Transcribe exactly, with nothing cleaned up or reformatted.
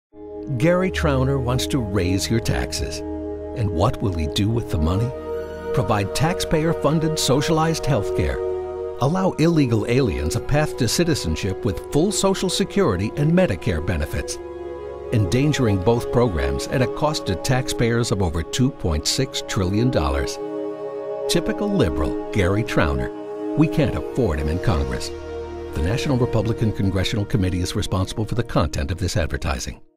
Gary Trauner wants to raise your taxes. And what will he do with the money? Provide taxpayer-funded socialized health care. Allow illegal aliens a path to citizenship with full Social Security and Medicare benefits. Endangering both programs at a cost to taxpayers of over two point six trillion dollars. Typical liberal Gary Trauner. We can't afford him in Congress. The National Republican Congressional Committee is responsible for the content of this advertising.